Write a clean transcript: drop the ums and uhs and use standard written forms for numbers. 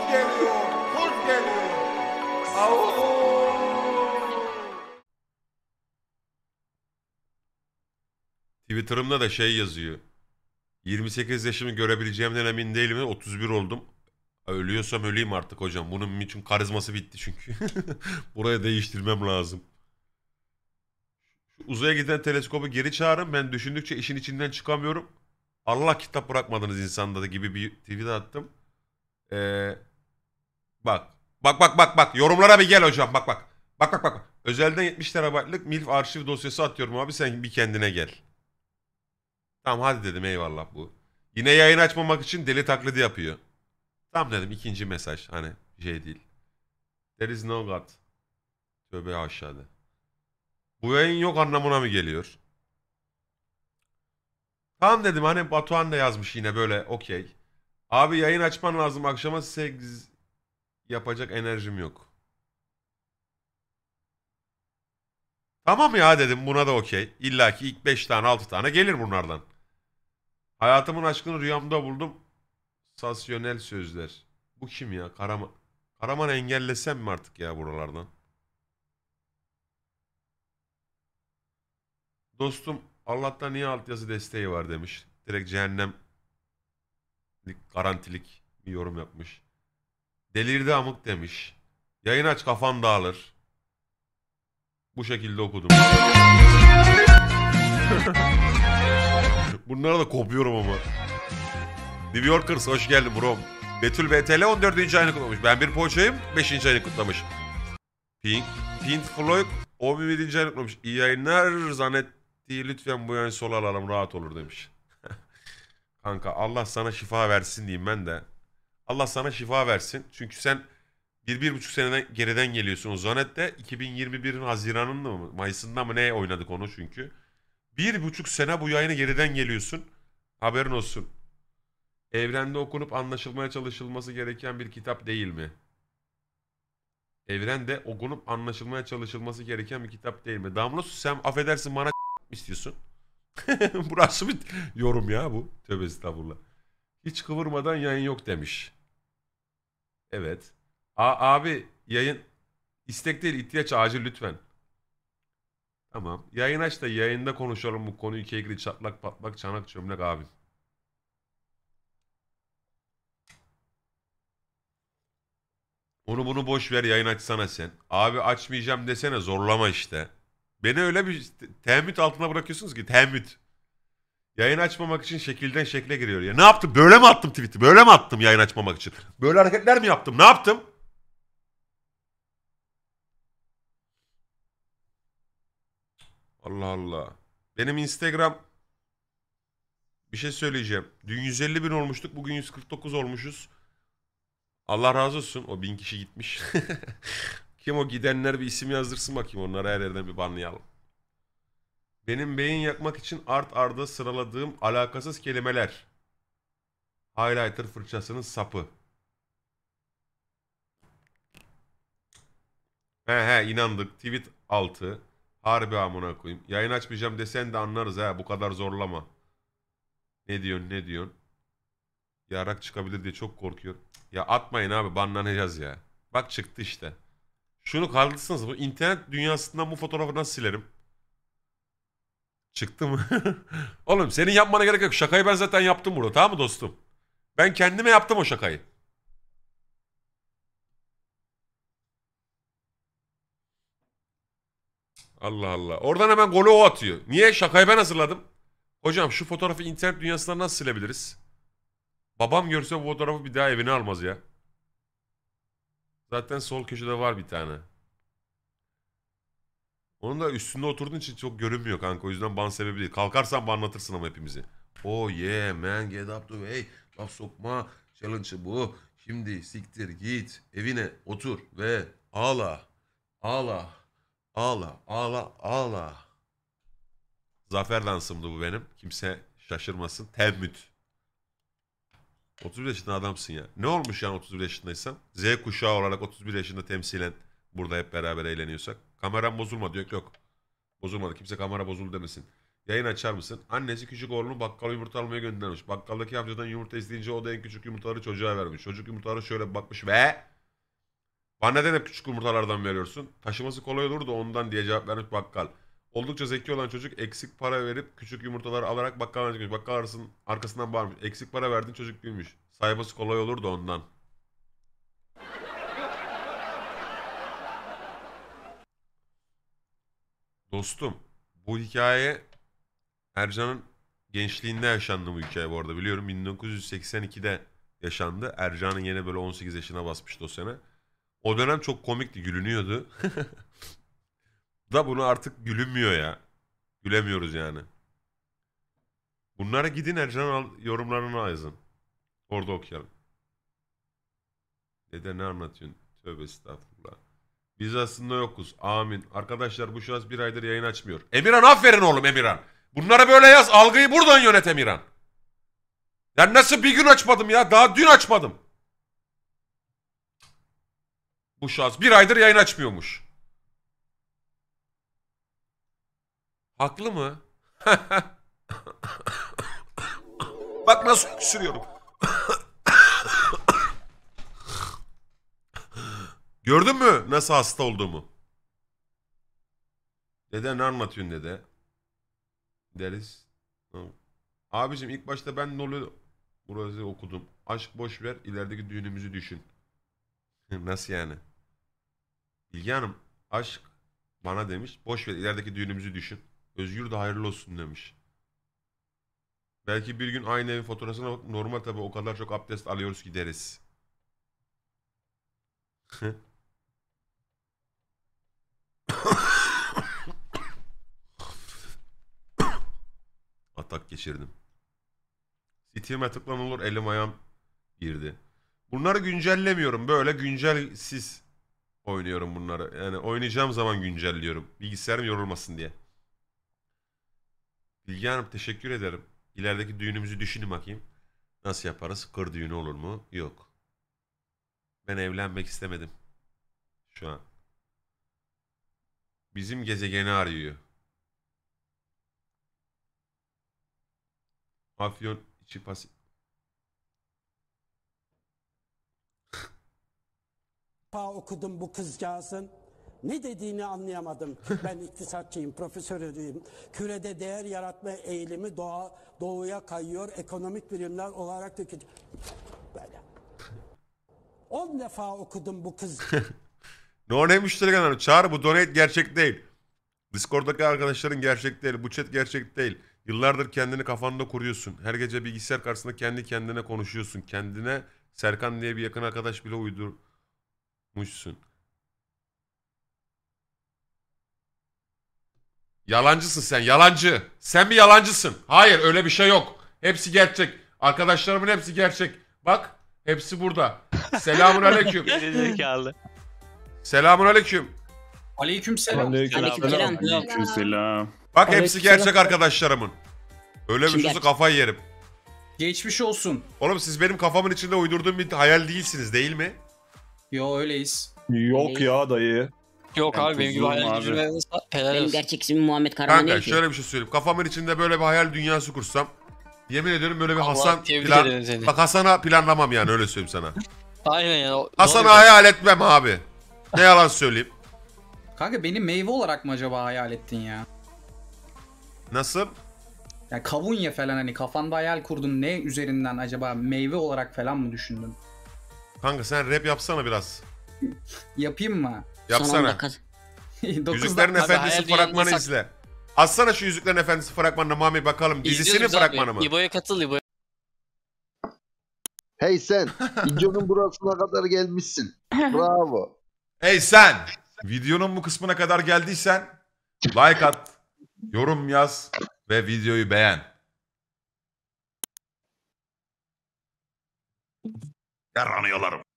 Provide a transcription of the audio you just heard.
geliyor, kurt geliyor. Au! Twitter'ımda da şey yazıyor. 28 yaşımı görebileceğimden emin değilim. 31 oldum. Ölüyorsam öleyim artık hocam. Bunun için karizması bitti çünkü. Burayı değiştirmem lazım. Şu uzaya giden teleskobu geri çağırın. Ben düşündükçe işin içinden çıkamıyorum. Allah kitap bırakmadınız insanda da gibi bir tweet attım. Ee, bak. Bak. Yorumlara bir gel hocam. Bak. Bak. Özelden 70 TB'lık MILF arşiv dosyası atıyorum abi. Sen bir kendine gel. Tamam hadi dedim eyvallah bu. Yine yayın açmamak için deli taklidi yapıyor. Tamam dedim ikinci mesaj. Hani şey değil. There is no God. Tövbe aşağıda. Bu yayın yok anlamına mı geliyor? Tamam dedim hani Batuhan da yazmış yine böyle okey. Abi yayın açman lazım akşama 8 yapacak enerjim yok. Tamam ya dedim buna da okey. İlla ki ilk 5 tane 6 tane gelir bunlardan. Hayatımın aşkını rüyamda buldum. Sasyonel sözler. Bu kim ya? Karaman engellesem mi artık ya buralardan? Dostum Allah'tan niye altyazı desteği var demiş. Direkt cehennemlik garantilik bir yorum yapmış. Delirdi amık demiş. Yayın aç kafan dağılır. Bu şekilde okudum. Bunlara da kopuyorum ama. New Yorkers hoş geldin bro. Betül BTL 14. ayını kutlamış. Ben bir poğaçayım 5. ayını kutlamış. Pink Floyd 11. ayını kutlamış. İyi yayınlar zannetti lütfen bu yayın sol alalım rahat olur demiş. Kanka Allah sana şifa versin diyeyim ben de. Allah sana şifa versin. Çünkü sen 1,5 seneden geriden geliyorsun. O Zanet'te 2021'in Haziran'ında mı Mayıs'ında mı ne oynadık onu çünkü. 1,5 sene bu yayına geriden geliyorsun. Haberin olsun. Evrende okunup anlaşılmaya çalışılması gereken bir kitap değil mi? Evrende okunup anlaşılmaya çalışılması gereken bir kitap değil mi? Damla sen affedersin bana istiyorsun. Burası bir yorum ya bu. Tövbe estağfurullah. Hiç kıvırmadan yayın yok demiş. Evet. Abi yayın istek değil ihtiyaç acil lütfen. Tamam. Yayın aç da yayında konuşalım bu konuyu kekli çatlak patlak çanak çömlek abi. Onu bunu boş ver yayın açsana sen. Abi açmayacağım desene zorlama işte. Beni öyle bir teemmüt altına bırakıyorsunuz ki teemmüt. Yayın açmamak için şekilden şekle giriyor ya. Ne yaptım? Böyle mi attım tweet'i? Böyle mi attım yayın açmamak için? Böyle hareketler mi yaptım? Ne yaptım? Allah Allah. Benim Instagram bir şey söyleyeceğim. Dün 150 bin olmuştuk. Bugün 149 olmuşuz. Allah razı olsun. O 1000 kişi gitmiş. Kim o gidenler bir isim yazdırsın bakayım. Onları her yerden bir banlayalım. Benim beyin yakmak için art arda sıraladığım alakasız kelimeler. Highlighter fırçasının sapı. He inandık. Tweet altı. Harbi amına koyayım. Yayın açmayacağım desen de anlarız ha. Bu kadar zorlama. Ne diyorsun? Yarak çıkabilir diye çok korkuyorum. Ya atmayın abi banlanacağız ya. Bak çıktı işte. Şunu kaldırsanız bu internet dünyasından bu fotoğrafı nasıl silerim? Çıktı mı? Oğlum senin yapmana gerek yok. Şakayı ben zaten yaptım burada tamam mı dostum? Ben kendime yaptım o şakayı. Allah Allah. Oradan hemen golü o atıyor. Niye? Şakayı ben hazırladım. Hocam şu fotoğrafı internet dünyasından nasıl silebiliriz? Babam görse bu fotoğrafı bir daha evine almaz ya. Zaten sol köşede var bir tane. Onun da üstünde oturduğun için çok görünmüyor kanka. O yüzden ban sebebi değil. Kalkarsan banlatırsın ama hepimizi. Oh yeah man get up to hey. Laf sokma. Challenge'ı bu. Şimdi siktir git. Evine otur ve ağla. Ağla. Ağla. Zafer dansımdı bu benim. Kimse şaşırmasın. Temmüt. 31 yaşında adamsın ya. Ne olmuş yani 31 yaşındaysan? Z kuşağı olarak 31 yaşında temsilen burada hep beraber eğleniyorsak. Kameram bozulmadı yok. Bozulmadı. Kimse kamera bozuldu demesin. Yayın açar mısın? Annesi küçük oğlunu bakkala yumurta almaya göndermiş. Bakkaldaki amcadan yumurta isteyince o da en küçük yumurtaları çocuğa vermiş. Çocuk yumurtaları şöyle bakmış ve bana neden hep küçük yumurtalardan veriyorsun? Taşıması kolay olur da ondan diye cevap vermiş bakkal. Oldukça zeki olan çocuk eksik para verip küçük yumurtaları alarak bakkaldan çıkmış. Bakkal arkasından bağırmış. Eksik para verdin çocuk gülmüş. Sayması kolay olur da ondan. Dostum bu hikaye Ercan'ın gençliğinde yaşandı bu hikaye bu arada biliyorum. 1982'de yaşandı. Ercan'ın yine böyle 18 yaşına basmıştı o sene. O dönem çok komikti, gülünüyordu. Da bunu artık gülünmüyor ya. Gülemiyoruz yani. Bunlara gidin Ercan'ın yorumlarını yazın. Orada okuyalım. Dede ne anlatıyorsun? Tövbe estağfurullah. Biz aslında yokuz. Amin. Arkadaşlar bu şahıs bir aydır yayın açmıyor. Emirhan aferin oğlum Emirhan. Bunları böyle yaz. Algıyı buradan yönet Emirhan. Ya nasıl bir gün açmadım ya? Daha dün açmadım. Bu şahıs bir aydır yayın açmıyormuş. Haklı mı? Bak nasıl öksürüyorum. Gördün mü nasıl hasta olduğumu? Dede ne anlatıyorsun dede? Deriz. Abicim ilk başta ben Nol'u burası okudum. Aşk boş ver, ilerideki düğünümüzü düşün. Nasıl yani? Bilge Hanım, aşk bana demiş. Boş ver, ilerideki düğünümüzü düşün. Özgür de hayırlı olsun demiş. Belki bir gün aynı evin fotoğrafına bak. Normal tabii o kadar çok abdest alıyoruz ki deriz. Atak geçirdim. Steam'e tıklan olur elim ayağım girdi. Bunları güncellemiyorum. Böyle güncelsiz oynuyorum bunları. Yani oynayacağım zaman güncelliyorum. Bilgisayarım yorulmasın diye. Bilge Hanım teşekkür ederim. İlerideki düğünümüzü düşünün bakayım. Nasıl yaparız? Kır düğünü olur mu? Yok. Ben evlenmek istemedim. Şu an. Bizim gezegeni arıyor. Afyon içi pasif. Okudum bu kızcağızın. Ne dediğini anlayamadım. Ben iktisatçıyım, profesörüyüm. Kürede değer yaratma eğilimi doğuya kayıyor. Ekonomik bilimler olarak tüketiyor. Böyle. 10 defa okudum bu kız. No name müşteri kanalı. Çağrı bu donate gerçek değil. Discord'daki arkadaşların gerçek değil. Bu chat gerçek değil. Yıllardır kendini kafanda kuruyorsun. Her gece bilgisayar karşısında kendi kendine konuşuyorsun. Kendine Serkan diye bir yakın arkadaş bile uydurmuşsun. Yalancısın sen, yalancı. Sen bir yalancısın. Hayır, öyle bir şey yok. Hepsi gerçek. Arkadaşlarımın hepsi gerçek. Bak, hepsi burada. Selamun aleyküm. Gerizekalı. Selamun aleyküm. Aleykümselam. Aleykümselam. Aleykümselam. Bak hepsi Aleykümselam. gerçek arkadaşlarımın. Öyle bir Kim sözü gerçek? kafayı yerim. Geçmiş olsun. Oğlum siz benim kafamın içinde uydurduğum bir hayal değilsiniz değil mi? Yo öyleyiz. Yok ya dayı. Yok Ben abi benim gibi tuzluyum hayal abi. gücüne helal Benim olsun. gerçek ismim Muhammed Karaman Kanka değil ki. şöyle bir şey söyleyeyim. Kafamın içinde böyle bir hayal dünyası kursam. Yemin ediyorum böyle bir Allah Hasan tebrik plan... ederim seni. Bak Hasan'a planlamam yani öyle söyleyeyim sana. Aynen ya. Hasan'ı doğru. hayal etmem abi. Ne yalan söyleyeyim. Kanka beni meyve olarak mı acaba hayal ettin ya? Nasıl? Ya kavun ye falan hani kafanda hayal kurdun ne üzerinden acaba meyve olarak falan mı düşündün? Kanka sen rap yapsana biraz. Yapayım mı? Son 10 Yapsana. dakika. 9 Yüzüklerin dakika. Efendisi hayal dünyasında fragmanı sak- izle. Atsana şu Yüzüklerin Efendisi fragmanını Mami bakalım. Dizisinin İzliyoruz abi. fragmanı mı? İbo'ya katıl İbo'ya. Hey sen, videonun burasına kadar gelmişsin. Bravo. Hey sen! Videonun bu kısmına kadar geldiysen like at, yorum yaz ve videoyu beğen. Yaranıyorlarım.